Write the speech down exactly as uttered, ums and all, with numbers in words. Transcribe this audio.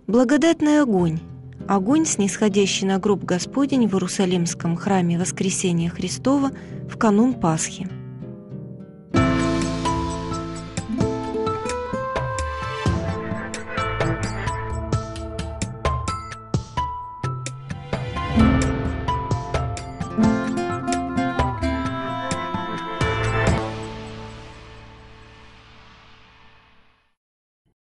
Благодатный огонь. Огонь, снисходящий на гроб Господень в Иерусалимском храме Воскресения Христова в канун Пасхи.